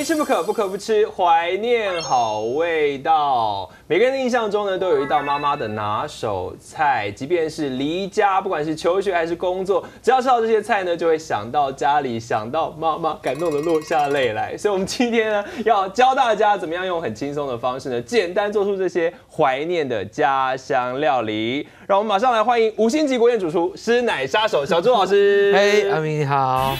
吃不可，不可不吃，怀念好味道。每个人的印象中呢，都有一道妈妈的拿手菜，即便是离家，不管是求学还是工作，只要吃到这些菜呢，就会想到家里，想到妈妈，感动的落下泪来。所以，我们今天呢，要教大家怎么样用很轻松的方式呢，简单做出这些怀念的家乡料理。让我们马上来欢迎5星级国宴主厨、师奶杀手小朱老师。 嘿，阿明你好。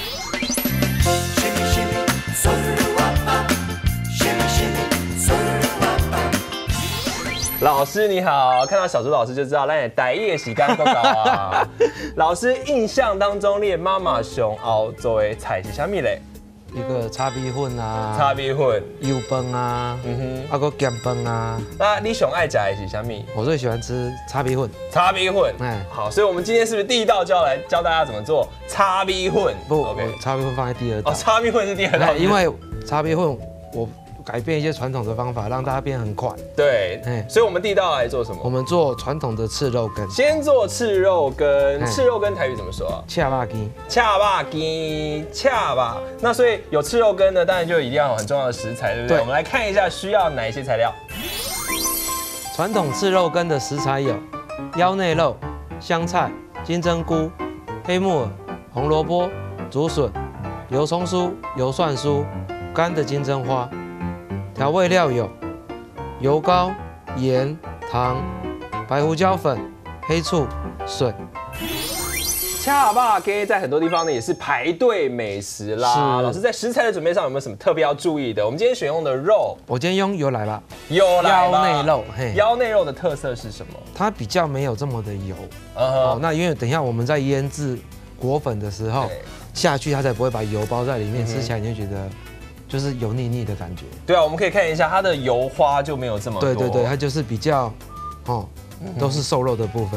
老师你好，看到小朱老师就知道咱台语的时间报告啊。老师印象当中，你的妈妈上熬做的菜是啥物嘞？ 一个叉米粉啊， 叉米粉、 油饭啊，啊个咸饭啊。 那你上爱吃的是啥物？ 我最喜欢吃叉米粉。 叉米粉，好，所以我们今天是不是第一道就要来教大家怎么做叉米粉？ 不，叉米粉放在第二道。 哦，叉米粉是第二道， 因为叉米粉我改变一些传统的方法，让大家变很快。 对，所以我们第一道来做什么？ 我们做传统的赤肉羹。 先做赤肉羹，赤肉羹台语怎么说啊？ 恰巴鸡， 恰巴鸡，恰巴。那所以有赤肉羹呢，当然就一定要有很重要的食材，对不对？我们来看一下需要哪一些材料。 传统赤肉羹的食材有腰内肉、香菜、金针菇、黑木耳、红萝卜、竹笋、油葱酥、油蒜酥、干的金针花。调味料有油膏、盐、糖、白胡椒粉、黑醋、水。 恰巴鸡在很多地方呢也是排队美食啦。老师在食材的准备上有没有什么特别要注意的？我们今天选用的肉， 我今天用油来吧。 腰内肉， 腰内肉的特色是什么？ 它比较没有这么的油。哦，那因为等一下我们在腌制裹粉的时候下去，它才不会把油包在里面，吃起来你就觉得。就是油腻腻的感觉。对啊，我们可以看一下它的油花就没有这么多。 对，它就是比较，都是瘦肉的部分。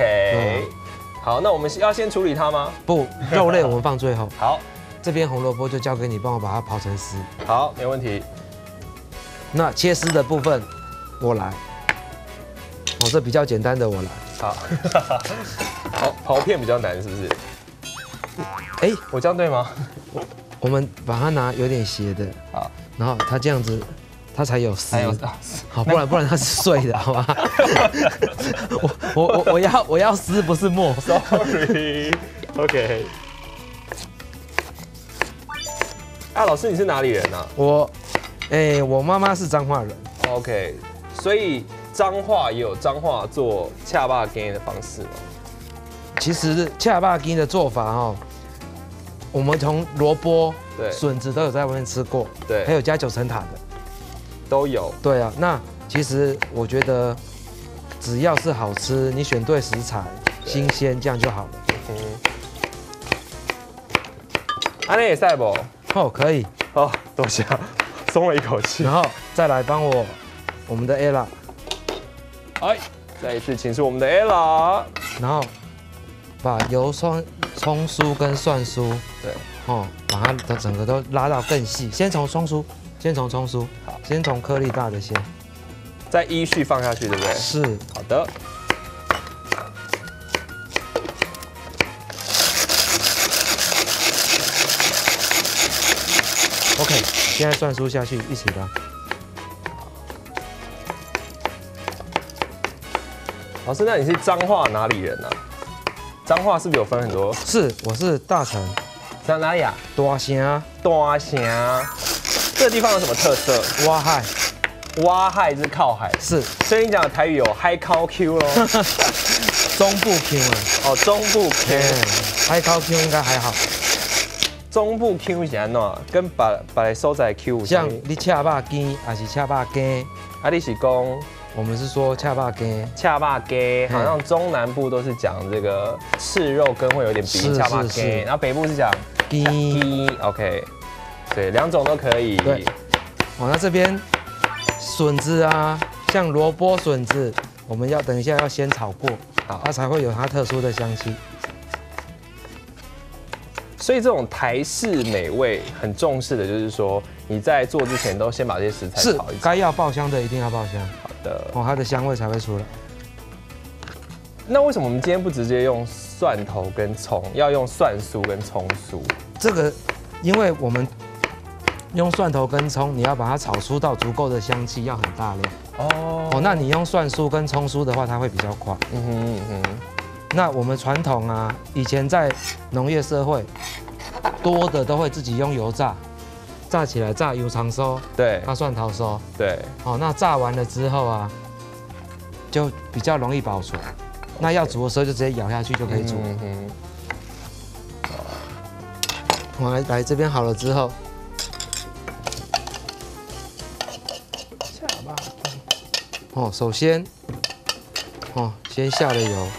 OK，好，那我们要先处理它吗？ 不，肉类我们放最后。 好， 这边红萝卜就交给你帮我把它刨成丝。 好，没问题。 那切丝的部分我来。哦，这比较简单的我来。 好，刨片比较难是不是？哎，我这样对吗？ 我们把它拿有点斜的，好，然后它这样子，它才有丝，好，不然它是碎的，好吧？我要丝，不是沫 ，sorry，OK。啊，老师你是哪里人啊？ 我妈妈是彰化人 ，OK， 所以彰化也有彰化做恰巴羹的方式吗？ 其实恰巴羹的做法我们从萝卜、笋子都有在外面吃过，对，还有加9层塔的， 都有。对啊，那其实我觉得只要是好吃，你选对食材、新鲜，这样就好了。 安尼也塞不？ 哦，可以。 哦，多谢，松了一口气。 然后再来帮我们的 Ella， 哎，再一次请出我们的 Ella， 然后把油葱酥跟蒜酥，把它的整个都拉到更细。先从葱酥，好，先从颗粒大的先， 再依序放下去，对不对？ 是， 好的。 OK， 现在蒜酥下去一起拉。 老师，那你是彰化哪里人啊？彰化是不是有分很多？ 是，我是大城。 在哪里啊？ 大城。 这个地方有什么特色？ 挖海。 挖海是靠海。是。所以你讲的台语有海靠 Q 咯。 中部 Q 啊。 哦，中部 Q。 海靠 Q 应该还好。 中部 Q 是安怎？跟别所在 Q 像你恰巴羹还是恰巴羹？ 啊，你是讲？ 我们是说恰巴羹， 好像中南部都是讲这个赤肉羹会有点鼻音恰巴羹，然后北部是讲鸡 ，OK， 对，两种都可以。对， 那这边笋子啊，像萝卜笋子，我们要等一下要先炒过，它才会有它特殊的香气。 所以这种台式美味很重视的就是说，你在做之前都先把这些食材炒一炒。 该要爆香的一定要爆香。 好的。 它的香味才会出来。 那为什么我们今天不直接用蒜头跟葱，要用蒜酥跟葱酥？ 这个，因为我们用蒜头跟葱，你要把它炒出到足够的香气，要很大量。哦，那你用蒜酥跟葱酥的话，它会比较快。那我们传统啊，以前在农业社会，多的都会自己用油炸，炸起来炸油肠酥， 对， 它蒜头酥， 对。 那炸完了之后啊，就比较容易保存。那要煮的时候就直接咬下去就可以煮。我来这边好了之后，首先，先下了油。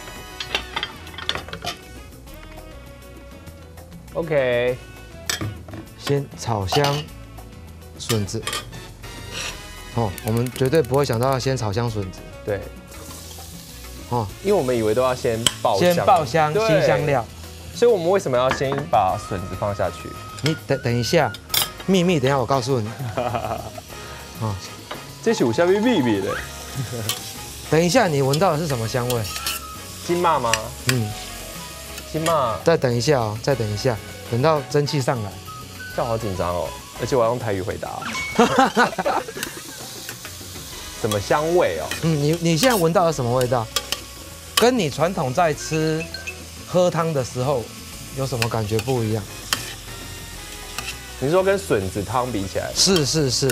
OK， 先炒香笋子。我们绝对不会想到要先炒香笋子。 对。因为我们以为都要先爆香， 新香料。 所以我们为什么要先把笋子放下去？ 你等一下，秘密，等一下我告诉你。 这是有下面秘密的。 等一下，你闻到的是什么香味？ 金麻吗？金麻。 再等一下再等一下，等到蒸汽上来。 这样好紧张哦，而且我要用台语回答。什么香味哦？ 你现在闻到的什么味道？跟你传统在喝汤的时候有什么感觉不一样？ 你说跟笋子汤比起来？ 是。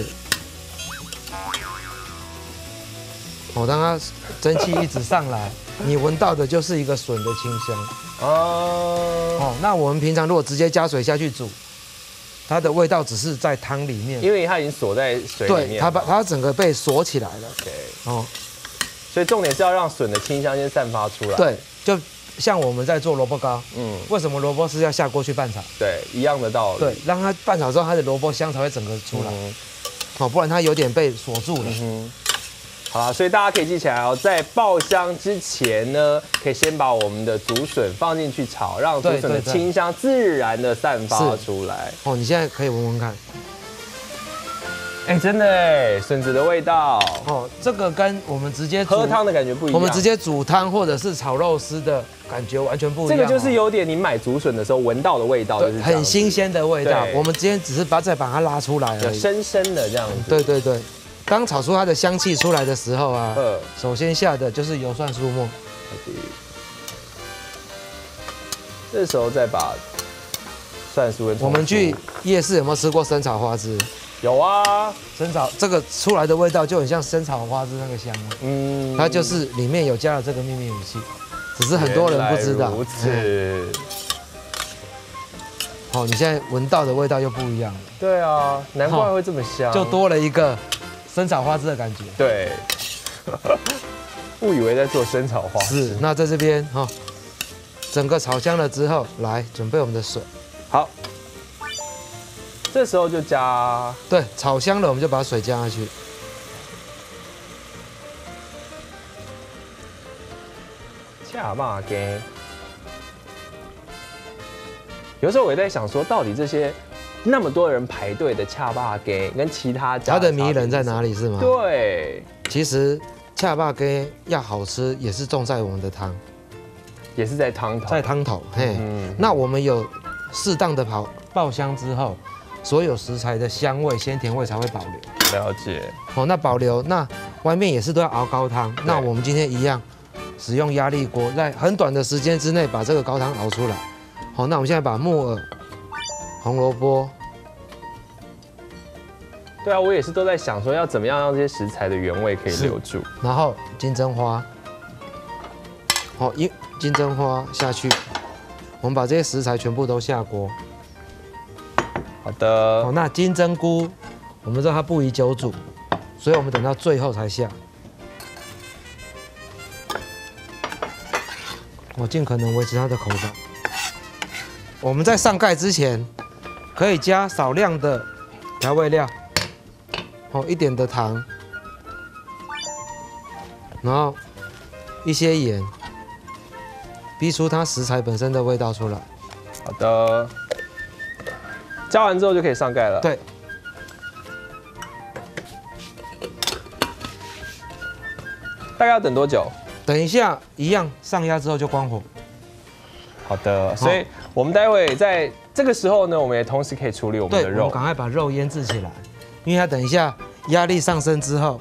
当它蒸汽一直上来，你闻到的就是一个笋的清香。那我们平常如果直接加水下去煮，它的味道只是在汤里面， 因为它已经锁在水里面。 对，它整个被锁起来了。 OK。所以重点是要让笋的清香先散发出来。 对，就像我们在做萝卜糕，为什么萝卜丝要下锅去拌炒？ 对，一样的道理。 对，让它拌炒之后，它的萝卜香才会整个出来。不然它有点被锁住了。 好啦，所以大家可以记起来哦，在爆香之前呢，可以先把我们的竹笋放进去炒，让竹笋的清香自然的散发出来。 你现在可以闻闻看。 真的哎，笋子的味道。 这个跟我们直接喝汤的感觉不一样。 我们直接煮汤或者是炒肉丝的感觉完全不一样。 这个就是有点你买竹笋的时候闻到的味道，就是很新鲜的味道。我们今天只是再把它拉出来而已， 深深的这样子。对。当炒出它的香气出来的时候啊，首先下的就是油蒜酥末。 这时候再把蒜酥跟。 我们去夜市有没有吃过生炒花枝？ 有啊， 生炒这个出来的味道就很像生炒花枝那个香味。它就是里面有加了这个秘密武器，只是很多人不知道。 如此。 你现在闻到的味道又不一样了。 对啊，难怪会这么香， 就多了一个生炒花枝的感觉。 对，误以为在做生炒花枝。 那在这边整个炒香了之后，来准备我们的水。 好，这时候就加。 对，炒香了我们就把水加下去。 恰巴给。有时候我也在想说，到底这些那么多人排队的恰巴给跟其他家， 它的迷人在哪里是吗？ 对， 其实恰巴给要好吃也是重在我们的汤， 也是在汤头。 在汤头，那我们有适当的爆香之后，所有食材的香味、鲜甜味才会保留。 了解。 那保留，那外面也是都要熬高汤。那我们今天一样，使用压力锅，在很短的时间之内把这个高汤熬出来。那我们现在把木耳、红萝卜。 对啊，我也是都在想说要怎么样让这些食材的原味可以留住。 然后金针花，金针花下去，我们把这些食材全部都下锅。 好的。 那金针菇，我们知道它不宜久煮，所以我们等到最后才下。我尽可能维持它的口感。我们在上盖之前，可以加少量的调味料，一点的糖，然后一些盐，逼出它食材本身的味道出来。 好的，加完之后就可以上盖了。 对。 大概要等多久？ 等一下，一样上压之后就关火。 好的，所以我们待会在这个时候呢，我们也同时可以处理我们的对，我肉们。赶快把肉腌制起来，因为它等一下压力上升之后，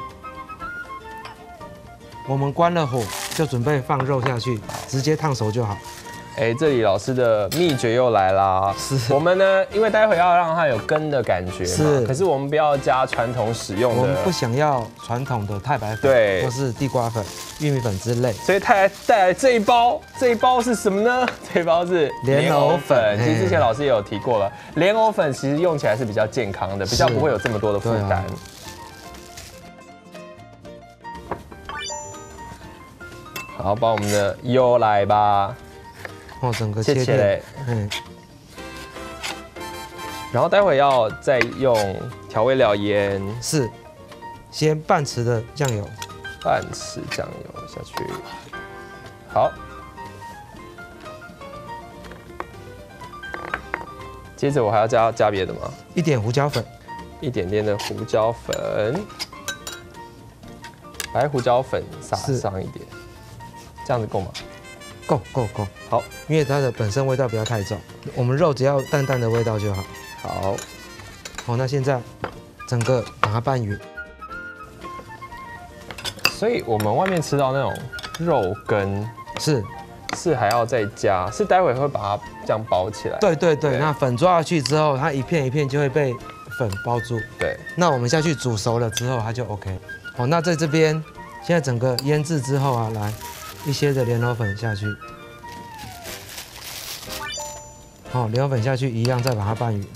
我们关了火，就准备放肉下去，直接烫熟就好。 哎，这里老师的秘诀又来啦！ 是我们呢，因为待会要让它有根的感觉嘛， 是可是我们不要加传统使用的我们不，想要传统的太白粉， 对或是地瓜粉、玉米粉之类。 所以带来这一包，这一包是什么呢？这一包是莲藕粉其实之前老师也有提过了，莲藕粉其实用起来是比较健康的，比较不会有这么多的负担。好，把我们的油来吧。 哦，整个切起来切片，嗯， 然后待会要再用调味料盐是，先半匙的酱油， 半匙酱油下去，好。接着我还要加别的吗？ 一点胡椒粉， 一点点的胡椒粉，白胡椒粉撒是上一点，这样子够吗？ 够。 好， 因为它的本身味道不要太重，我们肉只要淡淡的味道就好。 好， 好，那现在整个把它拌匀。 所以我们外面吃到那种肉羹是， 还要再加，是待会会把它这样包起来。 对， 对那粉抓下去之后，它一片一片就会被粉包住。 对， 那我们下去煮熟了之后，它就 OK。好，那在这边现在整个腌制之后啊，来一些的莲藕粉下去。好，莲藕粉下去一样，再把它拌匀。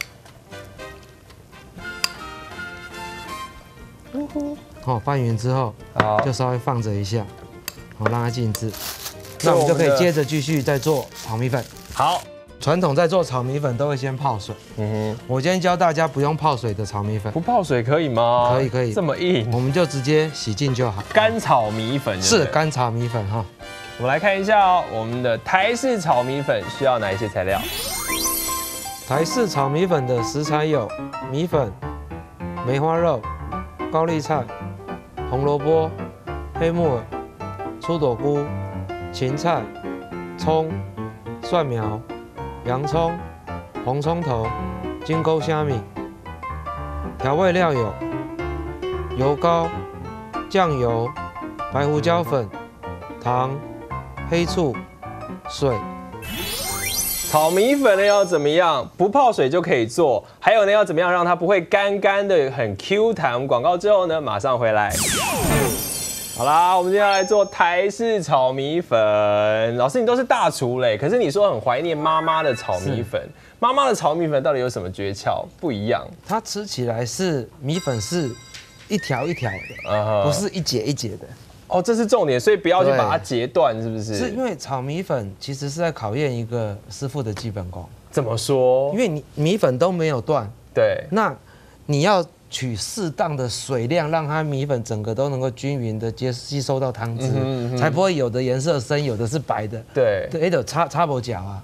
好，拌匀之后好， 就稍微放着一下，好让它静置。 所以那我们就可以我们的接着继续再做炒米粉。 好， 传统在做炒米粉都会先泡水，我今天教大家不用泡水的炒米粉， 不泡水可以吗？ 可以这么硬？ 我们就直接洗净就好。 干炒米粉是。干炒米粉哈。 我们来看一下哦，我们的台式炒米粉需要哪一些材料？ 台式炒米粉的食材有米粉、梅花肉、高丽菜、红萝卜、黑木耳、粗朵菇、芹菜、葱、蒜苗、洋葱、红葱头、金钩虾米。调味料有油膏、酱油、白胡椒粉、糖、黑醋、水。 炒米粉呢要怎么样？不泡水就可以做。还有呢，要怎么样让它不会干干的，很 Q 弹？我们广告之后呢，马上回来。好啦，我们接下来做台式炒米粉。老师，你都是大厨嘞，可是你说很怀念妈妈的炒米粉。妈妈的炒米粉到底有什么诀窍？不一样。 它吃起来是米粉是一条一条的，不是一节一节的。 哦，这是重点，所以不要去把它截断，是不是？ 是因为炒米粉其实是在考验一个师傅的基本功。 怎么说？ 因为你米粉都没有断， 对， 那你要取适当的水量，让它米粉整个都能够均匀的吸收到汤汁，才不会有的颜色深，有的是白的。 对， 对，有插薄角啊。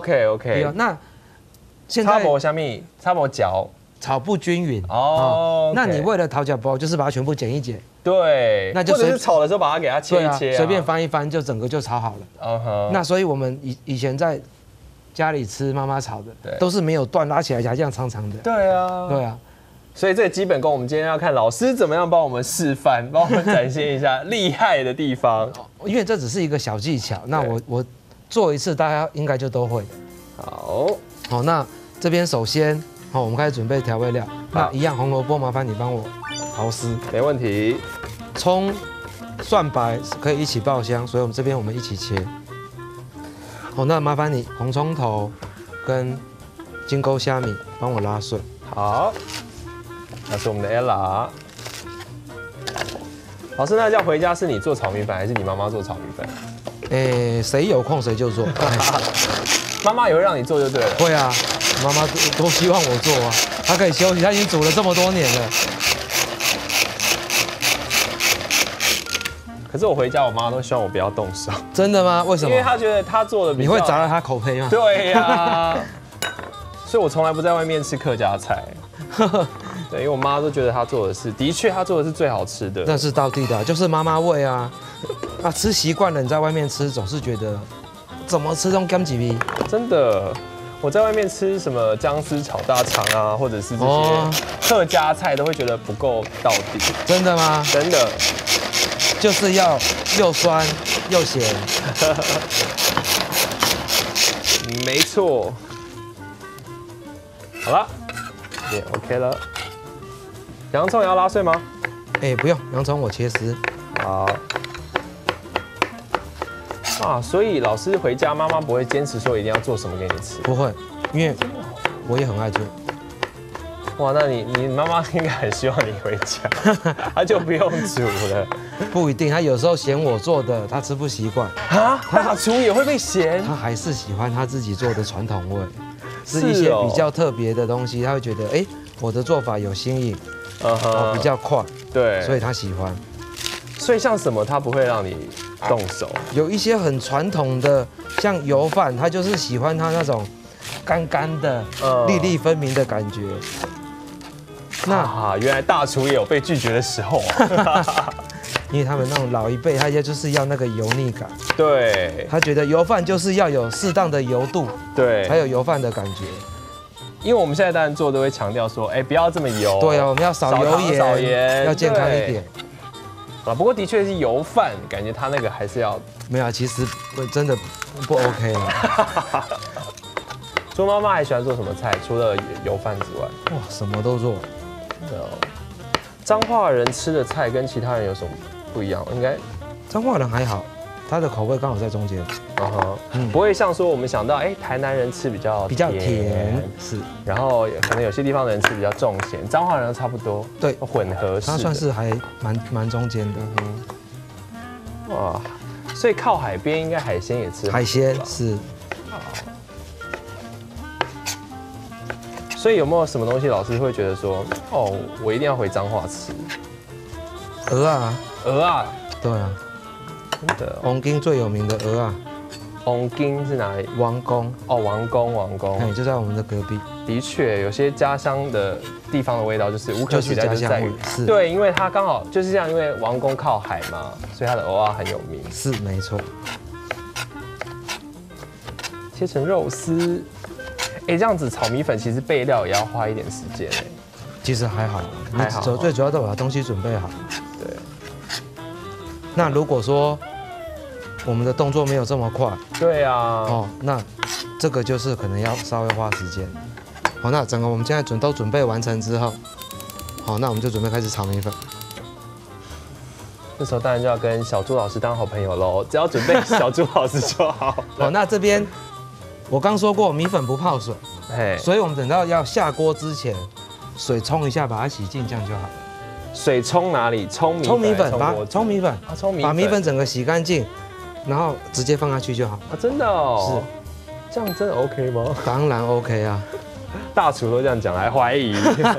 OK。 那现在插薄虾米，插薄角。 炒不均匀哦， 那你为了讨价包，就是把它全部剪一剪， 对， 那就或者是炒的时候把它给它切一切， 随便翻一翻，就整个就炒好了。那所以我们以前在家里吃妈妈炒的，都是没有断，拉起来还这样长长的。 对啊。所以这个基本功，我们今天要看老师怎么样帮我们示范，帮我们展现一下厉害的地方。 因为这只是一个小技巧，那我做一次，大家应该就都会的。好，那这边首先。好，我们开始准备调味料。那一样红萝卜，麻烦你帮我刨丝。 没问题。 葱、蒜白可以一起爆香，所以我们这边一起切。好，那麻烦你红葱头跟金钩虾米帮我拉碎。 好，那是我们的 Ella。老师，那这样回家是你做炒米粉，还是你妈妈做炒米粉？ 谁有空谁就做。 妈妈也会让你做就对了。 会啊。妈妈都希望我做啊，她可以休息，她已经煮了这么多年了。 可是我回家，我妈都希望我不要动手。 真的吗？为什么？ 因为她觉得她做的比较…… 你会砸了她口碑吗？ 对呀。所以我从来不在外面吃客家菜。对，因为我妈都觉得她做的是，的确她做的是最好吃的。 那是道地的，就是妈妈味啊。吃习惯了，你在外面吃总是觉得怎么吃都干几皮。 真的。我在外面吃什么姜丝炒大肠啊，或者是这些客家菜，都会觉得不够到底。 真的吗？ 真的， 就是要又酸又咸。 没错。好了，也 OK 了。洋葱也要拉碎吗？ 哎，不用，洋葱我切丝。 好。啊，所以老师回家，妈妈不会坚持说一定要做什么给你吃。 不会，因为我也很爱做。 哇，那你妈妈应该很希望你回家，她就不用煮了。 不一定，她有时候嫌我做的，她吃不习惯。 啊，大厨也会被嫌？ 她还是喜欢她自己做的传统味，是一些比较特别的东西，她会觉得，哎，我的做法有新颖，比较快， 对， 所以她喜欢。 所以像什么，她不会让你动手？ 有一些很传统的，像油饭，她就是喜欢它那种干干的、粒粒分明的感觉。 那原来大厨也有被拒绝的时候啊。 因为他们那种老一辈，他就是要那个油腻感。 对， 他觉得油饭就是要有适当的油度， 对， 才有油饭的感觉。 因为我们现在当然做都会强调说，哎，不要这么油。 对啊，我们要少油盐， 少盐， 要健康一点。 啊，不过的确是油饭，感觉它那个还是要没有，其实真的不 OK 啊。 猪妈妈还喜欢做什么菜？除了油饭之外， 哇，什么都做。 对哦。彰化人吃的菜跟其他人有什么不一样？应该彰化人还好，他的口味刚好在中间。 不会像说我们想到，哎，台南人吃比较甜， 是， 然后可能有些地方的人吃比较重咸，彰化人差不多， 对， 混合式， 它算是还蛮中间的。 哇，所以靠海边应该海鲜也吃， 海鲜是。 所以有没有什么东西老师会觉得说，哦，我一定要回彰化吃？ 鹅啊， 鹅啊， 对啊， 真的。 王宫最有名的鹅啊， 王宫是哪里？ 王宫哦，王宫， 哎，就在我们的隔壁。 的确，有些家乡的地方的味道就是无可取代，就是在于是， 对，因为它刚好就是这样，因为王宫靠海嘛，所以它的鹅啊很有名。 是没错。 切成肉丝。哎，这样子炒米粉其实备料也要花一点时间哎。 其实还好， 还好， 最主要都把东西准备好。 对。 那如果说我们的动作没有这么快， 对啊。 哦，那这个就是可能要稍微花时间。好，那整个我们现在都准备完成之后，好，那我们就准备开始炒米粉。 这时候当然就要跟小朱老师当好朋友喽，只要准备小朱老师就好。 好，那这边。我刚说过米粉不泡水，所以我们等到要下锅之前，水冲一下，把它洗净，这样就好。 水冲哪里？冲米粉， 冲米粉啊，冲米粉， 把米粉整个洗干净，然后直接放下去就好。 啊，真的哦？ 是， 这样真的 OK 吗？ 当然 OK 啊， 大厨都这样讲，还怀疑。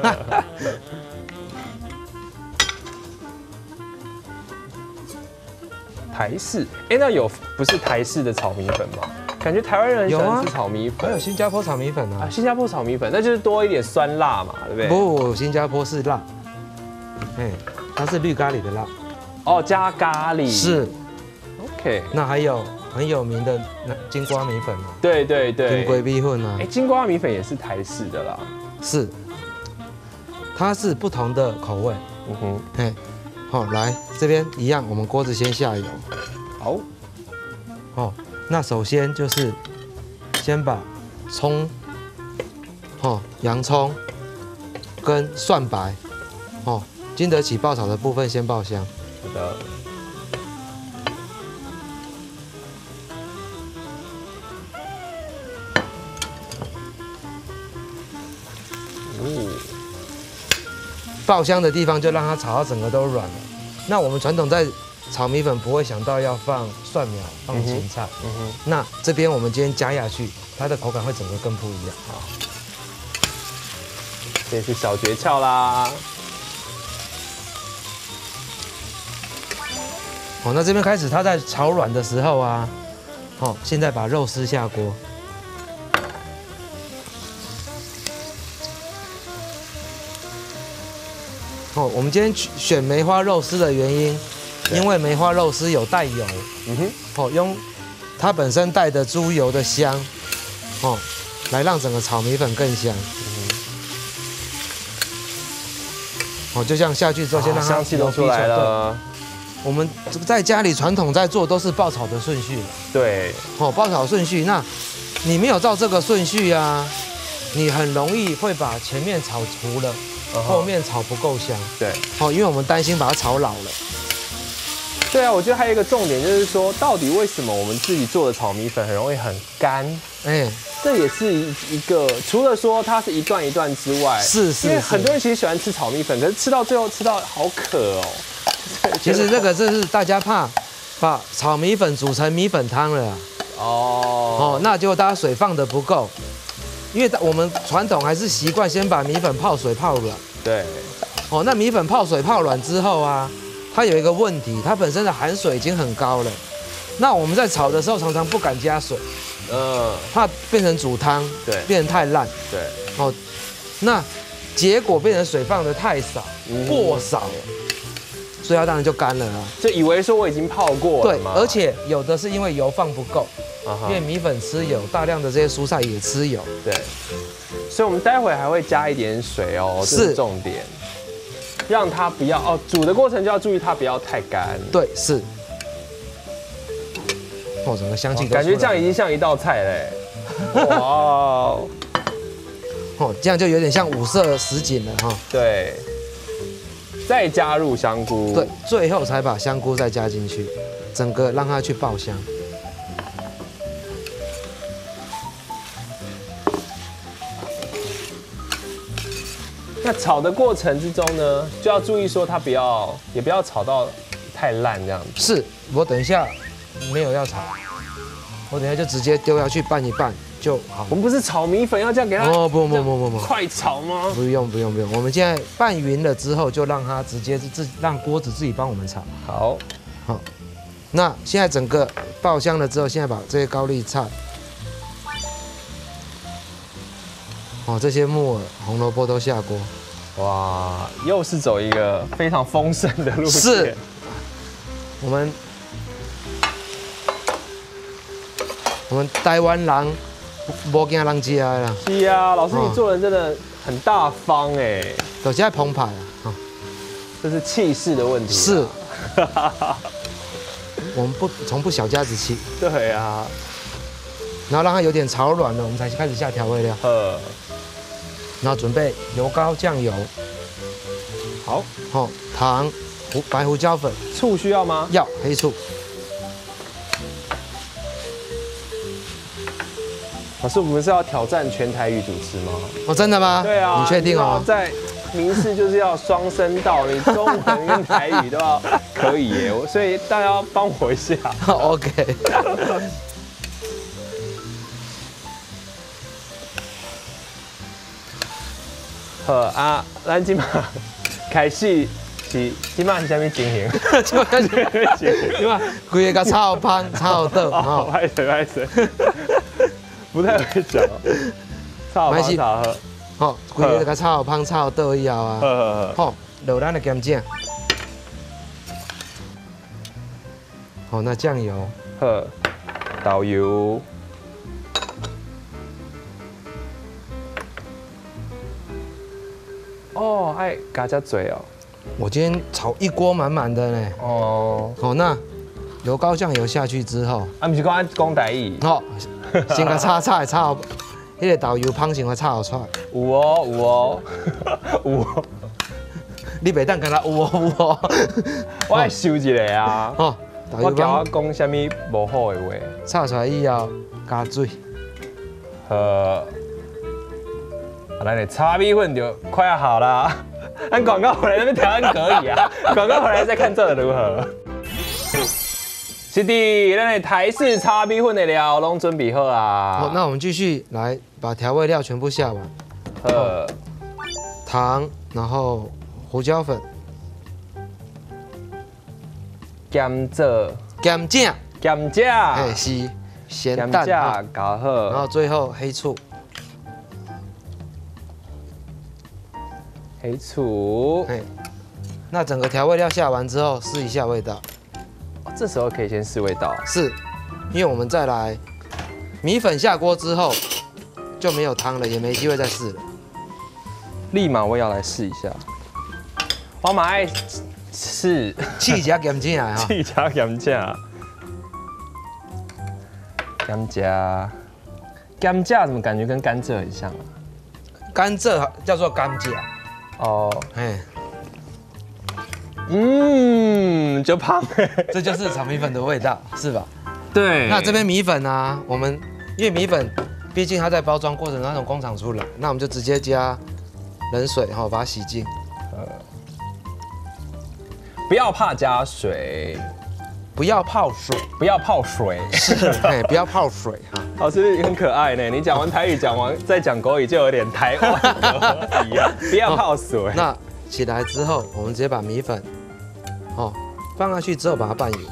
台式，哎，那有不是台式的炒米粉吗？感觉台湾人很喜欢吃炒米粉， 还有新加坡炒米粉啊。 新加坡炒米粉，那就是多一点酸辣嘛，对不对？ 不，新加坡是辣，哎，它是绿咖喱的辣。 哦，加咖喱。 是。 OK。 那还有很有名的金瓜米粉啊。 对对对。 金龟米粉啊。 哎，金瓜米粉也是台式的啦。 是。它是不同的口味。 嗯哼。 哎，好，来这边一样，我们锅子先下油。 好。 哦。那首先就是先把葱、洋葱跟蒜白，经得起爆炒的部分先爆香。 好的。 爆香的地方就让它炒到整个都软了。那我们传统在炒米粉不会想到要放蒜苗、放芹菜，那这边我们今天加下去，它的口感会整个更不一样啊。 这是小诀窍啦。 好，那这边开始它在炒软的时候啊，现在把肉丝下锅。我们今天选梅花肉丝的原因。因为梅花肉丝有带油，用它本身带的猪油的香，哦，来让整个炒米粉更香。哦，就这样下去之后，先让它香气都出来了。 我们在家里传统在做都是爆炒的顺序， 对， 哦，爆炒顺序，那你没有照这个顺序啊，你很容易会把前面炒糊了，后面炒不够香。 对， 哦，因为我们担心把它炒老了。 对啊，我觉得还有一个重点就是说，到底为什么我们自己做的炒米粉很容易很干？ 哎， 这也是一个，除了说它是一段一段之外，因为很多人其实喜欢吃炒米粉，可是吃到最后吃到好渴哦。 其实这是大家怕把炒米粉煮成米粉汤了。哦，那结果大家水放的不够，因为我们传统还是习惯先把米粉泡水泡软。 对。 哦，那米粉泡水泡软之后啊，它有一个问题，它本身的含水已经很高了。那我们在炒的时候常常不敢加水，怕变成煮汤， 对， 变成太烂， 对。 哦，那结果变成水放的太少，过少了。所以它当然就干了啊， 就以为说我已经泡过了嘛。 对，而且有的是因为油放不够，因为米粉吃油，大量的这些蔬菜也吃油。 对，所以我们待会还会加一点水哦，这是重点，让它不要煮的过程就要注意它不要太干。 对，是。哦，整个香气感觉这样已经像一道菜嘞。哇哦， 这样就有点像五色什锦了哈。 对。再加入香菇， 对，最后才把香菇再加进去，整个让它去爆香。 那炒的过程之中呢，就要注意说它也不要炒到太烂这样子。 是，我等一下没有要炒，我等一下就直接丢下去拌一拌就好。 我们不是炒米粉要这样给它不， 快炒吗？ 不用，我们现在拌匀了之后，就让它直接让锅子自己帮我们炒。好，那现在整个爆香了之后，现在把这些高丽菜，这些木耳、红萝卜都下锅。 哇，又是走一个非常丰盛的路线。 是，我们台湾人无惊人吃的啦。 是啊，老师你做人真的很大方哎， 都是在澎湃啊， 这是气势的问题。 是，我们从不小家子气。 对啊， 然后让它有点炒软了，我们才开始下调味料。然后准备油膏、酱油，好，糖、白胡椒粉， 醋需要吗？ 要，黑醋。 老师，我们是要挑战全台语主持吗？ 真的吗？ 对啊， 你确定哦？ 在民视就是要双声道，你中文跟台语都要可以耶，所以大家要帮我一下。 OK。 好啊，咱今嘛开始是今嘛是啥物情形？ 今嘛规个甲炒香炒倒， 歹势，不太会讲。炒香炒好， 规个甲炒香炒倒以后啊，好，落咱的咸酱，那酱油， 豆油。爱加加嘴哦。 我今天炒一锅满满的呢。那油膏酱油下去之后， 不是讲台语。 先甲炒，迄个豆油香先甲炒出来。 有哦。 你袂当跟他有哦。 我爱收一下啊。我叫我讲啥物无好的话。 炒出来以后加水。 咱的炒米粉就快要好啦。按广告回来那边调安可以啊，广告回来再看做的如何。是的，咱的台式炒米粉的料拢准备好啊。 好，那我们继续来把调味料全部下完。糖，然后胡椒粉、 咸酱，是咸蛋， 搞好， 然后最后黑醋。 黑醋， 那整个调味料下完之后，试一下味道。 这时候可以先试味道。 是， 因为我们再来米粉下锅之后就没有汤了，也没机会再试了。 立马我也要来试一下。我蛮爱试气加咸进来哈， 气加咸酱，甘蔗怎么感觉跟甘蔗很像啊？ 甘蔗叫做甘蔗哦， 哎， 就胖， 这就是炒米粉的味道，是吧？ 对。 那这边米粉啊，我们因为米粉毕竟它在包装过程中它从工厂出来，那我们就直接加冷水哈，把它洗净。 不要怕加水， 不要泡水， 不要泡水， 是，哎，不要泡水哈。 老师很可爱呢，你讲完台语，讲完再讲国语，就有点台湾的一样。不要泡水。 那起来之后，我们直接把米粉，放下去之后把它拌匀。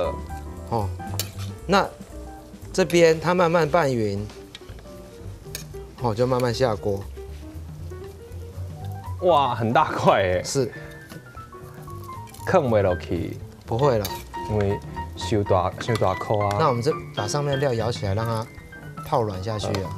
那这边它慢慢拌匀，就慢慢下锅。 哇，很大块哎。 是。 坑不落去。 不会了， 因为收大颗啊。 那我们这把上面的料舀起来，让它泡软下去啊。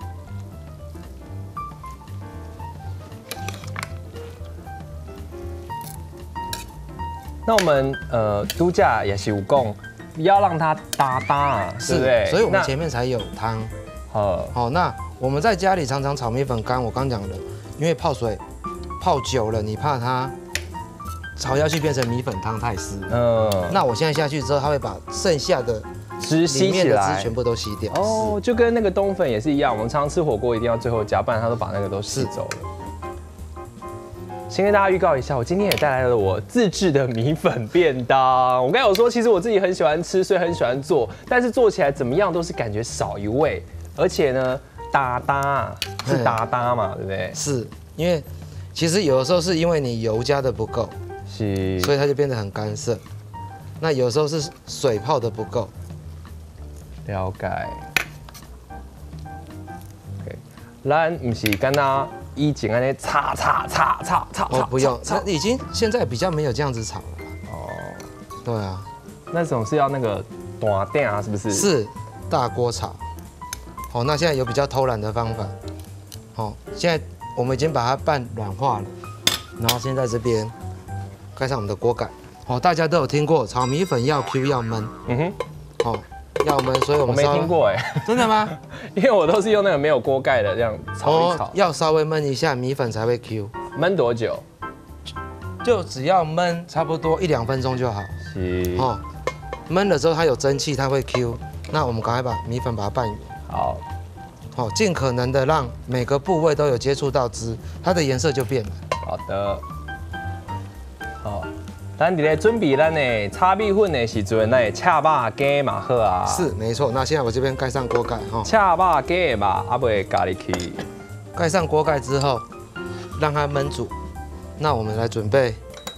那我们度假也是有讲，要让它搭啊，对不对？ 所以我们前面才有汤。好，那我们在家里常常炒米粉干，我刚讲的，因为泡水泡久了，你怕它炒下去变成米粉汤太湿。那我现在下去之后，它会把剩下的汁吸起来， 汁全部都吸掉。 哦，就跟那个冬粉也是一样，我们常常吃火锅一定要最后加，不然它都把那个都吸走了。先跟大家预告一下，我今天也带来了我自制的米粉便当。我刚才有说，其实我自己很喜欢吃，所以很喜欢做，但是做起来怎么样都是感觉少一味，而且呢，搭是搭嘛，对不对？ 是因为其实有的时候是因为你油加的不够， 是， 所以它就变得很干涩。那有时候是水泡的不够。 了解。OK， 咱不是跟他。以前安尼炒， 不用，那已经现在比较没有这样子炒了。对啊， 那种是要那个大鼎啊，是不是？ 是大锅炒。那现在有比较偷懒的方法。现在我们已经把它拌软化了，然后先在这边盖上我们的锅盖。大家都有听过炒米粉要 Q 要焖。要焖，所以我没听过哎， 真的吗？ 因为我都是用那个没有锅盖的这样炒一炒。 要稍微焖一下，米粉才会 Q。 焖多久？ 就只要焖差不多1-2分钟就好。 是。 焖了之后它有蒸汽，它会 Q。那我们赶快把米粉把它拌匀。 好。 尽可能的让每个部位都有接触到汁，它的颜色就变了。 好的。好。咱伫咧准备咱的炒米粉的时阵，咱的赤肉鸡嘛好啊。 是，没错。那现在我这边盖上锅盖赤肉鸡的肉还袂加入去。 盖上锅盖之后，让它焖煮。那我们来准备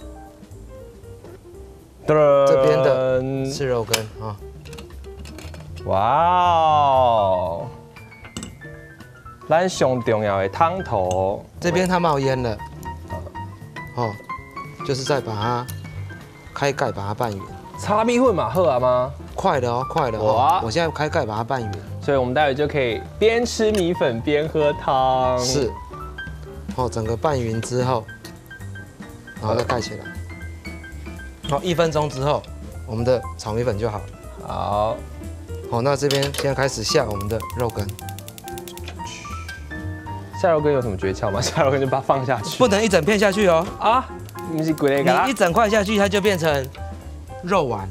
这边的赤肉羹啊。 哇哦！咱上重要的汤头， 这边它冒烟了。就是再把它开盖把它拌匀。 炒米粉嘛好啊吗？ 快了哦，快了哦！我现在开盖把它拌匀， 所以我们待会就可以边吃米粉边喝汤。 是。整个拌匀之后，然后再盖起来。1分钟之后，我们的炒米粉就好了。好，那这边现在开始下我们的肉羹。 下肉羹有什么诀窍吗？下肉羹就把它放下去， 不能一整片下去哦。 不是规个， 你一整块下去，它就变成肉丸。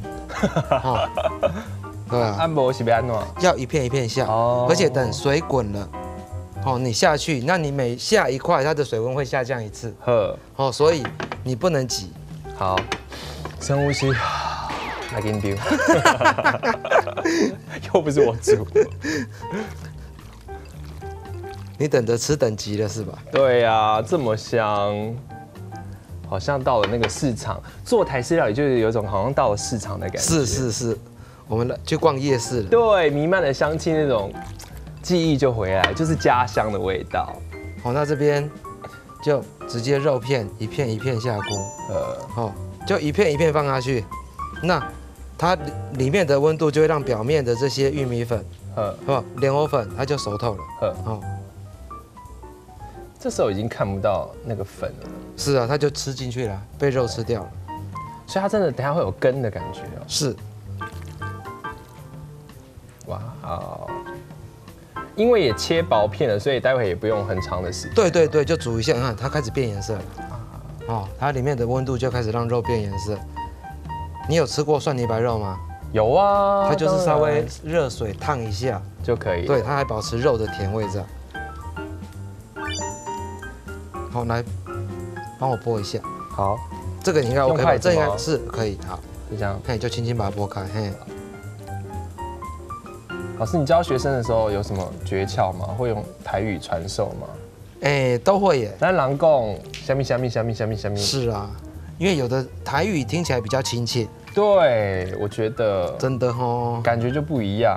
对啊。 按摩是要安怎？ 要一片一片下，而且等水滚了，你下去，那你每下一块，它的水温会下降1次。所以你不能挤。 好，深呼吸，来给你丢。又不是我煮。 你等着吃等急了是吧？ 对呀，这么香。好像到了那个市场做台式料理，就是有种好像到了市场的感觉。 是，我们去逛夜市了。 对，弥漫的香气，那种记忆就回来，就是家乡的味道。 那这边就直接肉片一片一片下锅。就一片一片放下去。那它里面的温度就会让表面的这些玉米粉，莲藕粉，它就熟透了。哦， 这时候已经看不到那个粉了。 是啊，它就吃进去了，被肉吃掉了。 所以它真的等下会有根的感觉哦。 是。 哇哦。因为也切薄片了，所以待会也不用很长的时间。 对对对，就煮一下，看它开始变颜色了。哦，它里面的温度就开始让肉变颜色。你有吃过蒜泥白肉吗？ 有啊， 它就是稍微热水烫一下就可以。 对，它还保持肉的甜味在。好，来帮我拨一下。 好， 这个你应该 OK 吧？这应该是可以。好， 就这样。 嘿，就轻轻把它拨开。嘿。 老师，你教学生的时候有什么诀窍吗？会用台语传授吗？ 都会耶。 咱人讲虾米虾米虾米虾米虾米。 是啊，因为有的台语听起来比较亲切。 对，我觉得真的哦， 感觉就不一样，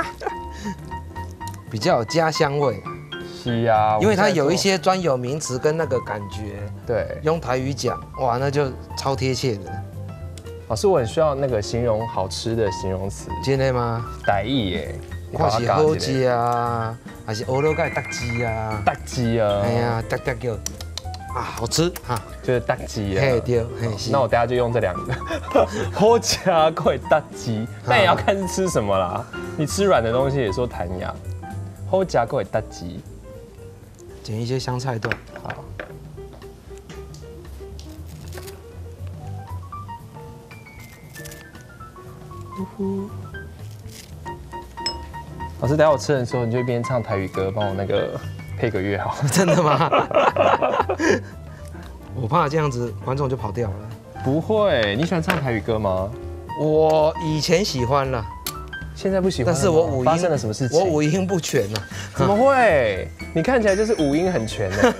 比较有家乡味。 是啊， 因为它有一些专有名词跟那个感觉， 对， 用台语讲，哇，那就超贴切的。 老师，我很需要那个形容好吃的形容词。 真的吗？ 台语耶， 看是好吃啊，还是欧罗盖搭鸡啊？ 搭鸡啊！ 哎呀，搭叫啊，好吃哈， 就是搭鸡啊。 嘿对，嘿是。 那我等下就用这两个，好加贵搭鸡，但也要看是吃什么啦。你吃软的东西也说弹牙，好加贵搭鸡。 剪一些香菜段，好。 老师，等下我吃的时候，你就一边唱台语歌，帮我那个配个乐好。 真的吗？我怕这样子观众就跑掉了。 不会，你喜欢唱台语歌吗？ 我以前喜欢了， 现在不喜欢。 但是我五音发生了什么事情？ 我五音不全啊。 怎么会？你看起来就是五音很全的。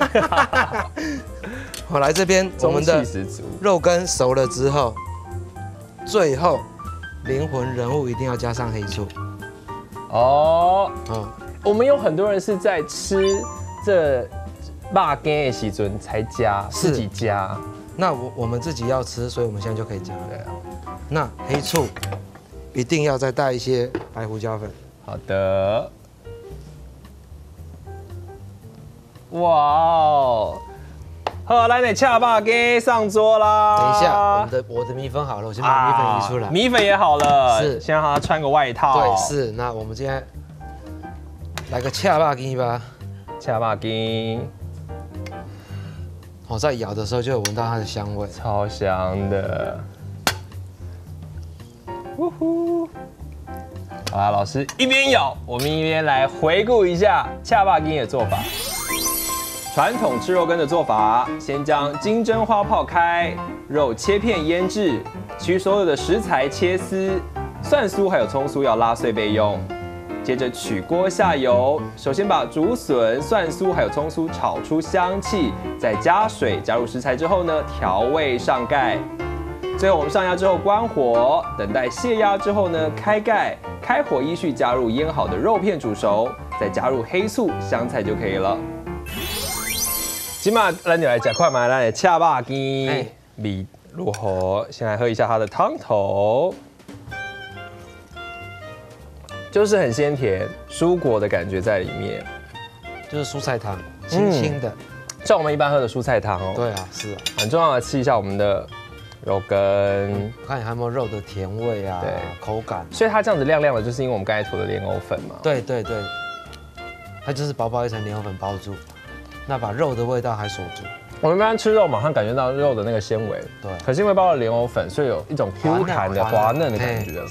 好，来这边我们的肉羹熟了之后，最后灵魂人物一定要加上黑醋。 哦，我们有很多人是在吃这肉羹的时阵才加，自己加。 那我们自己要吃，所以我们现在就可以加了。那黑醋一定要再带一些白胡椒粉。 好的。哇哦！好，来点恰巴给上桌啦。 等一下，我的米粉好了，我先把米粉移出来。 米粉也好了， 是， 先让他穿个外套。 对，是。那我们今天来个恰巴给吧。 恰巴给。 我在咬的时候就有闻到它的香味， 超香的。呜呼！好啦，老师一边咬，我们一边来回顾一下恰巴给的做法。传统吃肉羹的做法，先将金针花泡开，肉切片腌制，其余所有的食材切丝，蒜酥还有葱酥要拉碎备用。接着取锅下油，首先把竹笋、蒜酥还有葱酥炒出香气，再加水，加入食材之后呢，调味上盖。最后我们上压之后关火，等待泄压之后呢，开盖，开火依序加入腌好的肉片煮熟，再加入黑醋、香菜就可以了。今嘛，咱就来吃看嘛，咱的恰巴鸡味如何？先来喝一下它的汤头，就是很鲜甜，蔬果的感觉在里面， 就是蔬菜汤，清清的， 像我们一般喝的蔬菜汤哦。 对啊，是啊， 很重要的吃一下我们的肉羹， 看你还有没有肉的甜味啊，对，口感。 所以它这样子亮亮的，就是因为我们刚才涂的莲藕粉嘛。 对对对，它就是薄薄一层莲藕粉包住。那把肉的味道还锁住。我们一般吃肉，马上感觉到肉的那个纤维。 对。 可是因为包了莲藕粉，所以有一种 Q 弹的滑嫩的感觉。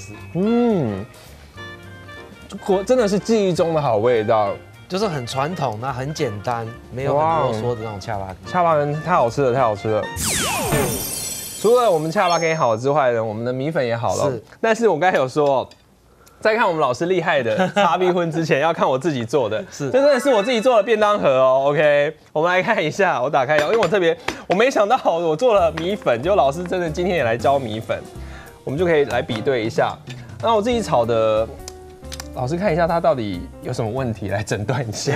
真的是记忆中的好味道， 就是很传统，那很简单，没有很啰嗦的那种恰巴羹。 恰巴羹太好吃了，太好吃了。除了我们恰巴羹好之外呢，我们的米粉也好了。是。但是我刚才有说。在看我们老师厉害的擦逼婚之前，要看我自己做的，这真的是我自己做的便当盒哦。OK， 我们来看一下，我打开，因为我没想到我做了米粉，结果老师真的今天也来教米粉，我们就可以来比对一下。那我自己炒的，老师看一下它到底有什么问题，来诊断一下。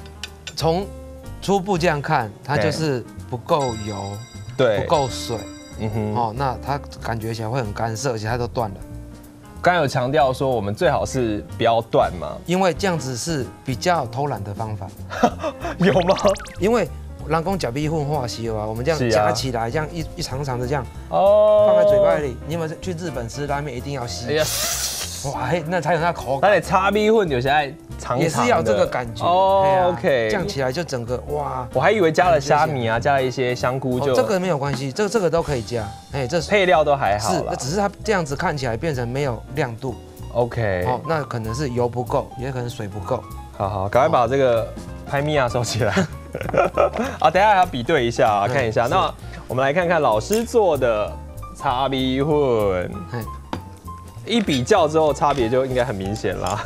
从初步这样看，它就是不够油，对，不够水。 哦，那它感觉起来会很干涩，而且它都断了。 刚才有强调说，我们最好是不要断嘛， 因为这样子是比较偷懒的方法。 有吗？ 因为人工假逼混化西啊，我们这样夹起来，这样一长长的这样放在嘴巴里。你有没有去日本吃拉面一定要吸？哎呀，哇，那才有那口感。 那你叉逼混有些爱长也是要这个感觉哦。OK， 这样起来就整个哇， 我还以为加了虾米啊，加了一些香菇就。 这个没有关系，这个都可以加。哎，这配料都还好。 是，只是它这样子看起来变成没有亮度。 OK， 哦，那可能是油不够，也可能水不够。 好，赶快把这个拍米亚收起来。啊，等一下还要比对一下啊，看一下。那我们来看看老师做的叉逼混，一比较之后差别就应该很明显啦。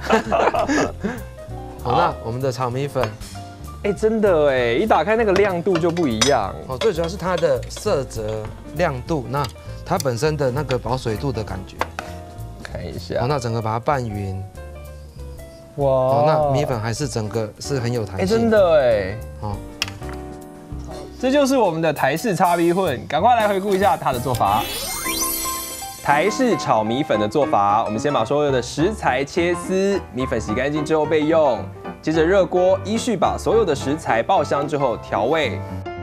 好，那我们的炒米粉， 真的哎，一打开那个亮度就不一样。 哦，最主要是它的色泽、亮度，那它本身的那个保水度的感觉。 看一下， 那整个把它拌匀。 哇， 那米粉还是整个是很有弹性。 真的哎。好，这就是我们的台式叉逼混，赶快来回顾一下它的做法。台式炒米粉的做法，我们先把所有的食材切丝，米粉洗干净之后备用。接着热锅，依序把所有的食材爆香之后调味，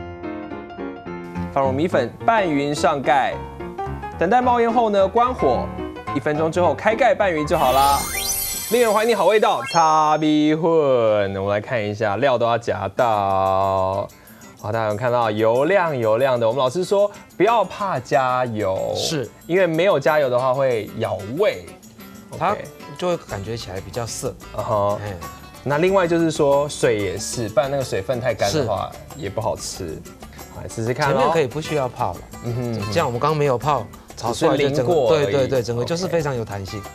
放入米粉拌匀上盖，等待冒烟后呢，关火，1分钟之后开盖拌匀就好啦。令人怀念好味道，叉逼混。我们来看一下，料都要夹到。好，大家有看到油亮的。我们老师说不要怕加油， 是因为没有加油的话会咬味， 它就会感觉起来比较涩。 那另外就是说水也是，不然那个水分太干的话也不好吃。来试试看。 前面可以不需要泡了，这样我们刚刚没有泡，炒出来就整个对，整个就是非常有弹性。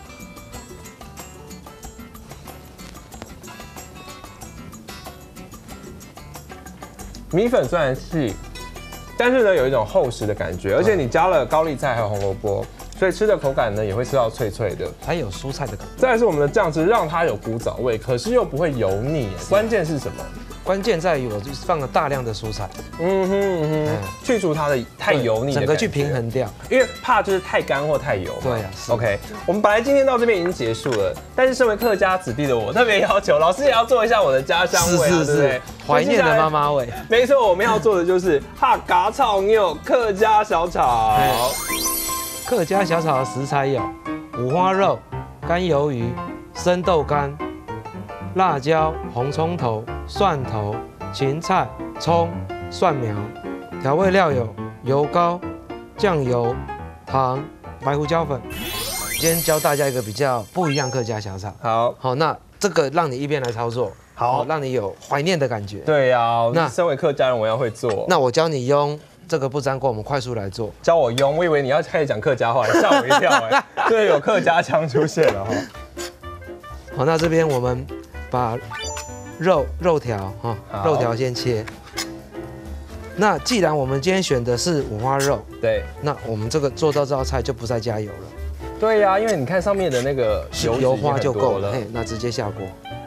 米粉虽然细，但是呢有一种厚实的感觉，而且你加了高丽菜还有红萝卜，所以吃的口感呢也会吃到脆脆的， 它有蔬菜的感觉。 再来是我们的酱汁，让它有古早味，可是又不会油腻。关键是什么？ 关键在于我就是放了大量的蔬菜， 去除它的太油腻， 整个去平衡掉， 因为怕就是太干或太油。 对啊 ，OK， 我们本来今天到这边已经结束了，但是身为客家子弟的我特别要求，老师也要做一下我的家乡味，对不对？ 怀念的妈妈味。 没错，我们要做的就是哈嘎炒牛客家小炒。 客家小炒的食材有五花肉、干鱿鱼、生豆干、辣椒、红葱头、蒜头、芹菜、葱、蒜苗。调味料有油膏、酱油、糖、白胡椒粉。今天教大家一个比较不一样客家小炒。好，那这个让你一边来操作，好，让你有怀念的感觉。 对呀，那身为客家人，我要会做。 那我教你用这个不粘锅，我们快速来做。 教我用，我以为你要开始讲客家话，吓我一跳哎！对，有客家腔出现了哈。 好，那这边我们把肉条肉条先切。那既然我们今天选的是五花肉， 对， 那我们这个做到这道菜就不再加油了。 对呀，因为你看上面的那个油花就够了。那直接下锅。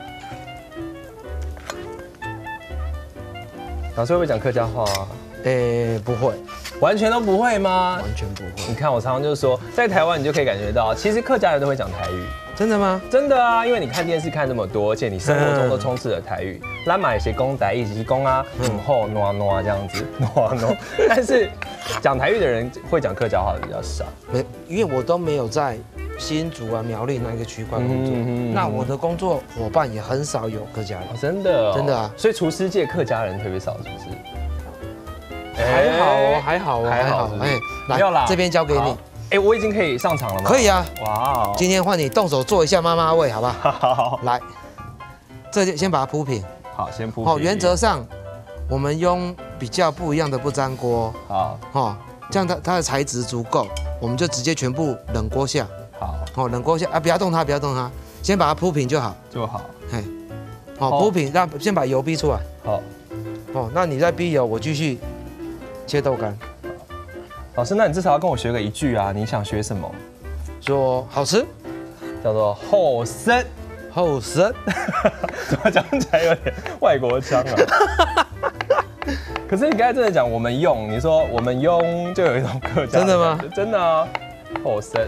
老师会不会讲客家话啊？ 不会， 完全都不会吗？ 完全不会。 你看我常常就是说，在台湾你就可以感觉到，其实客家人都会讲台语。 真的吗？ 真的啊，因为你看电视看这么多，而且你生活中都充斥着台语。咱买一些公台语，是公啊，后挪挪这样子，挪挪。但是讲台语的人会讲客家话的比较少。 因为我都没有在新竹啊、苗栗那一个区块工作。那我的工作伙伴也很少有客家人。 真的， 真的啊。 所以厨师界客家人特别少，是不是？ 还好哦，还好哦，还好。来，这边交给你。 我已经可以上场了吗？ 可以啊。 哇， 今天换你动手做一下妈妈味，好不好？ 好。 来，这就先把它铺平。 好，先铺平。 原则上我们用比较不一样的不粘锅。好。这样它的材质足够，我们就直接全部冷锅下。好。冷锅下啊，不要动它，不要动它，先把它铺平就好。 就好。 铺平，让先把油逼出来。 好。 那你再逼油，我继续切豆干。 老师，那你至少要跟我学个一句啊！你想学什么？ 说好吃， 叫做后生。 后生， 怎么讲起来有点外国腔啊？ 可是你刚才真的讲我们用，你说我们用就有一种客家， 真的吗？ 真的啊，好深。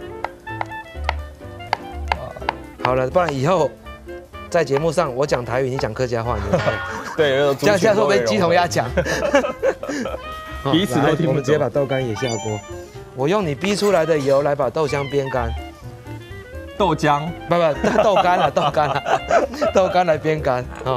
好了，不然以后在节目上我讲台语，你讲客家话，你就可以。 对， 这样会不会鸡同鸭讲？ 彼此都听不懂。 我们直接把豆干也下锅，我用你逼出来的油来把豆浆煸干。 豆浆？ 不，豆干了，豆干了，豆干来煸干啊。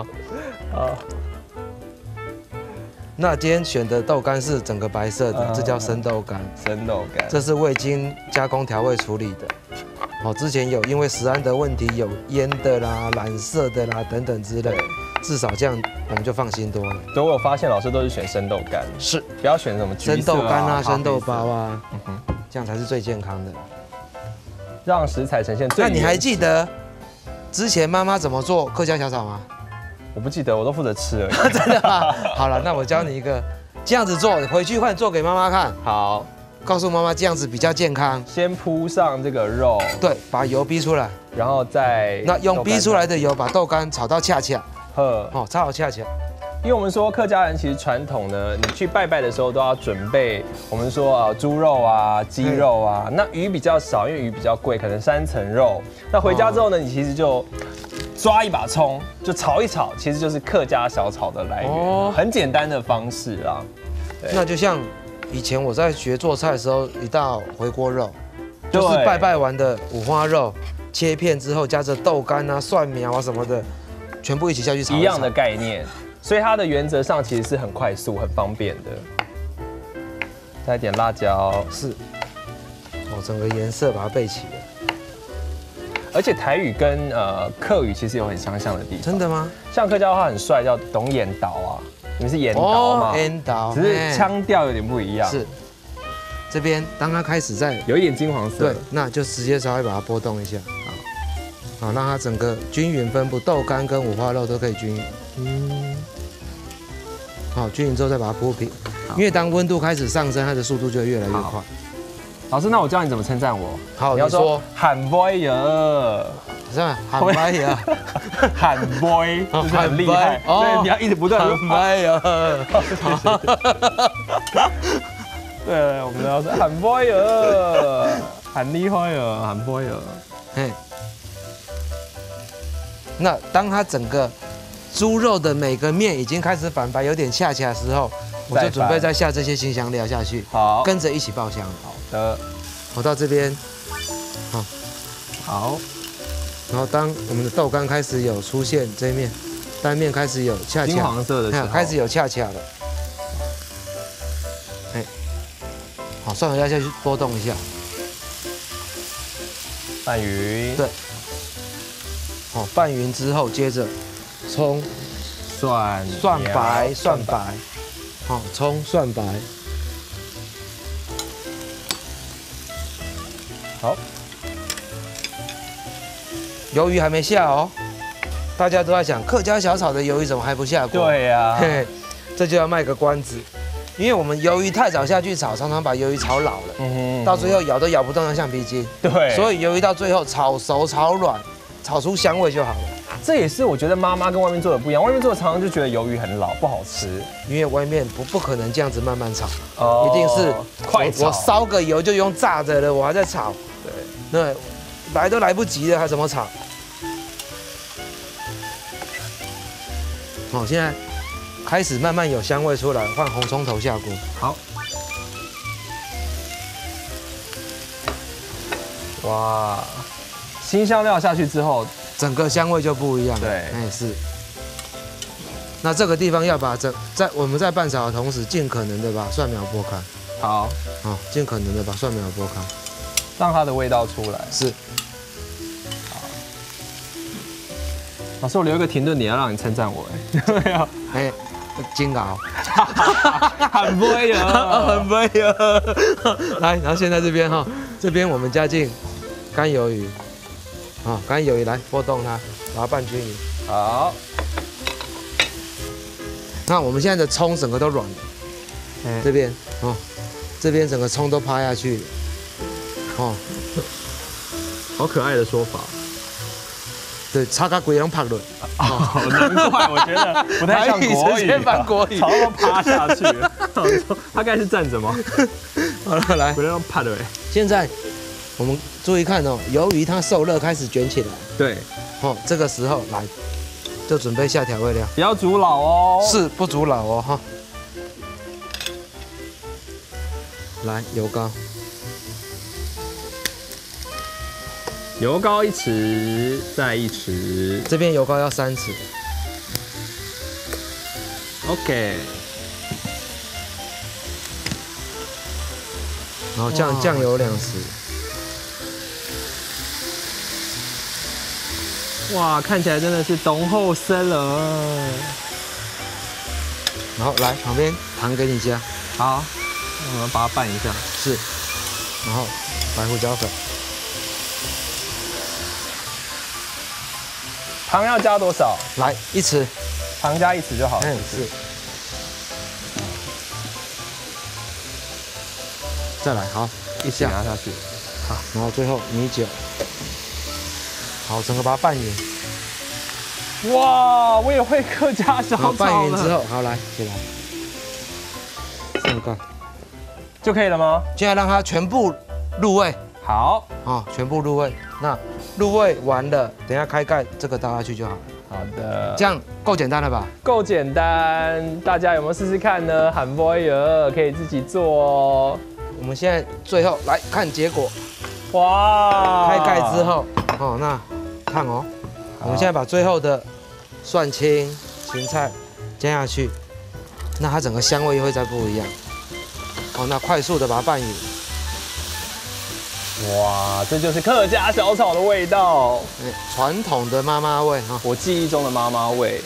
那今天选的豆干是整个白色的，这叫生豆干。 生豆干， 这是未经加工调味处理的。之前有因为食安的问题，有腌的啦、染色的啦等等之类，至少这样我们就放心多了。 对，我有发现老师都是选生豆干， 是， 不要选什么生豆干啊、生豆包啊，这样才是最健康的。 让食材呈现最。 那你还记得之前妈妈怎么做客家小炒吗？ 我不记得，我都负责吃而已。 真的吗？好了，那我教你一个，这样子做，回去快做给妈妈看。 好， 告诉妈妈这样子比较健康。 先铺上这个肉， 对，把油逼出来， 然后再用逼出来的油把豆干炒到恰恰，炒好恰恰。 因为我们说客家人其实传统呢，你去拜拜的时候都要准备，我们说猪肉啊、鸡肉啊，那鱼比较少，因为鱼比较贵，可能3层肉。那回家之后呢，你其实就抓一把葱，就炒一炒，其实就是客家小炒的来源，很简单的方式啦。 那就像以前我在学做菜的时候，一道回锅肉，就是拜拜完的五花肉，切片之后加着豆干啊、蒜苗啊什么的，全部一起下去炒。 一样的概念。所以它的原则上其实是很快速、很方便的。再一点辣椒， 是，整个颜色把它备齐了。 而且台语跟客语其实有很相像的地方。 真的吗？ 像客家话很帅，叫懂眼倒啊，你们是眼倒嘛？ 眼倒， 只是腔调有点不一样。 是，这边当它开始在有一点金黄色， 对，那就直接稍微把它拨动一下，好，让它整个均匀分布，豆干跟五花肉都可以均匀。好，均匀之后再把它铺平，因为当温度开始上升，它的速度就会越来越快。 老师，那我教你怎么称赞我。 好，你要说喊 boy 呀， 是吧？喊 boy 呀， 喊 boy 就是很厉害。对，你要一直不断喊 boy 呀。 对，我们要说喊 boy 呀，喊厉害呀，喊 boy 呀。嘿， 那当它整个猪肉的每个面已经开始反白，有点恰恰的时候，我就准备再下这些辛香料下去， 好， 跟着一起爆香。 好的， 我到这边， 好， 然后当我们的豆干开始有出现这一面，单面开始有恰恰金黄色的时候， 开始有恰恰了，好，蒜头要下去拨动一下， 拌匀， 对，好，拌匀之后，接着葱、蒜白，好，葱、蒜白， 好， 鱿鱼还没下哦，大家都在想客家小炒的鱿鱼怎么还不下锅？ 对呀， 这就要卖个关子，因为我们鱿鱼太早下去炒，常常把鱿鱼炒老了，到最后咬都咬不动，像橡皮筋。 对， 所以鱿鱼到最后炒熟、炒软、炒出香味就好了。 这也是我觉得妈妈跟外面做的不一样，外面做的常常就觉得鱿鱼很老，不好吃， 因为外面不可能这样子慢慢炒， 一定是快炒。 我烧个油就用炸的了，我还在炒，对，来都来不及了，还怎么炒？好，现在开始慢慢有香味出来，换红葱头下锅。 好。哇，辛香料下去之后， 整个香味就不一样了。 对， 是。那这个地方要把我们在拌炒的同时，尽可能的把蒜苗剥开。 好， 尽可能的把蒜苗剥开， 让它的味道出来。 是。 老师，我留一个停顿点，要让你称赞我。没有。 煎熬。 很不会啊， 很不会啊。来，然后现在这边这边我们加进干鱿鱼，干鱿鱼来拨动它，把它拌均匀。 好。 那我们现在的葱整个都软了，这边这边整个葱都趴下去了， 好可爱的说法。 对，插到鬼拢拍落。 哦，难怪我觉得不太像国语， 翻国语， 朝都趴下去了。他该是站着吗？ 好了，来， 不要趴的。 现在我们注意看哦，由于它受热开始卷起来， 对， 哦，这个时候来就准备下调味料， 不要煮老哦。 是不煮老哦哈。来，油膏， 油膏1匙，再1匙。 这边油膏要3匙。 OK。 然后酱油2匙。 哇，看起来真的是浓厚深了。 然后来旁边糖给你加。 好，我们把它拌一下。 是。然后白胡椒粉。 糖要加多少？ 来1匙。 糖加1匙就好了。 是。再来，好， 一起拿下去。 好，然后最后米酒。好，整个把它拌匀。 哇，我也会客家小炒了。 拌匀之后，好来起来，上盖就可以了吗？ 现在让它全部入味。 好， 哦，全部入味。那入味完了，等一下开盖，这个倒下去就好了。 好的， 这样够简单了吧？ 够简单，大家有没有试试看呢？韩boy可以自己做哦。 我们现在最后来看结果。 哇！ 开盖之后，哦，那看哦，我们现在把最后的蒜青、芹菜加下去，那它整个香味又会再不一样。哦，那快速的把它拌匀。 哇，这就是客家小炒的味道， 传统的妈妈味哈， 我记忆中的妈妈味。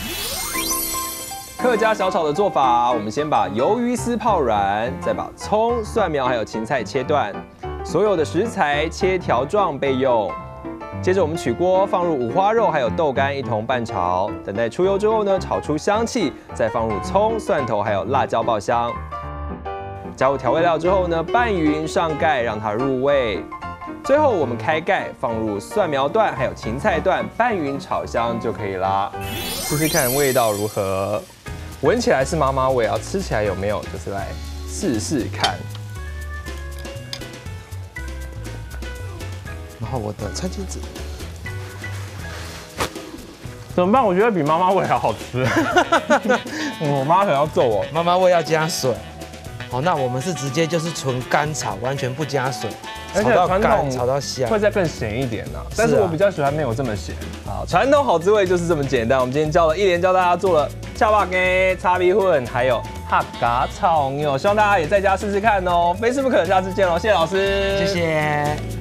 客家小炒的做法，我们先把鱿鱼丝泡软，再把葱、蒜苗还有芹菜切断，所有的食材切条状备用。接着我们取锅，放入五花肉还有豆干一同拌炒，等待出油之后呢，炒出香气，再放入葱、蒜头还有辣椒爆香。加入调味料之后呢，拌匀上盖，让它入味。最后我们开盖，放入蒜苗段还有芹菜段，拌匀炒香就可以啦。试试看味道如何？闻起来是妈妈味啊，吃起来有没有？就是来试试看。 然后我的菜鸡子怎么办？我觉得比妈妈味还好吃。我妈可能要揍我。 妈妈味要加水。好，那我们是直接就是纯干炒，完全不加水， 而且传统炒到香， 会再更咸一点呢。但是我比较喜欢没有这么咸。好，传统好滋味就是这么简单。我们今天一连教大家做了恰巴给、叉米混，还有客家炒牛，希望大家也在家试试看哦。非吃不可，下次见喽，谢谢老师， 谢谢。